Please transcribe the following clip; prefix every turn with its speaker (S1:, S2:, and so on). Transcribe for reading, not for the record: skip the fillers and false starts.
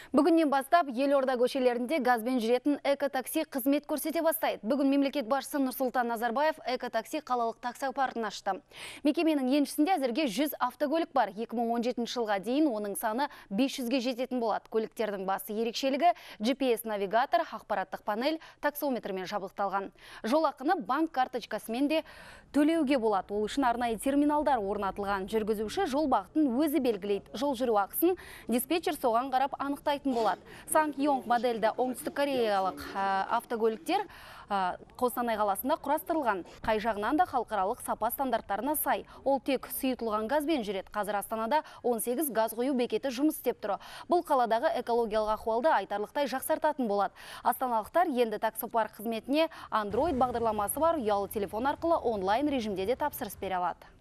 S1: Бүгіннен бастап елорда көшелерінде газбен жүретін экотакси қызмет көрсете бастайды. Бүгін мемлекет басшысы Нұрсұлтан Назарбаев экотакси қалалық таксопаркін ашты. Мекеменің еншісінде әзірге 100 автокөлік бар. 2017 жылға дейін оның саны 500-ге жететін болады. Көліктердің басы ерекшелігі GPS-навигатор, ақпараттық панель, таксометрмен жабдықталған. Жол ақыны банк карточкасымен де төлеуге болады. Ол үшін арнайы терминалдар орнатылған. Жүргізуші жол бағытын өзі белгілейді. Жол жүру ақысын диспетчер соған қарап анықтайтын болады. Сан-Йонг модельді оңтүстік кореялық автокөліктер Қостанай қаласында құрастырылған. Қай жағынан да халықаралық сапа стандарттарына сай. Ол тек сұйытылған газбен жүреді. Қазір Астанада 18 газ құю бекеті жұмыс істеп тұр. Бұл қаладағы экологиялық ахуалды айтарлықтай жақсартатын болады. Астаналықтар енді таксопарк қызметіне Android бағдарламасы бар ұялы телефон арқылы онлайн режимде де тапсырыс бере алады.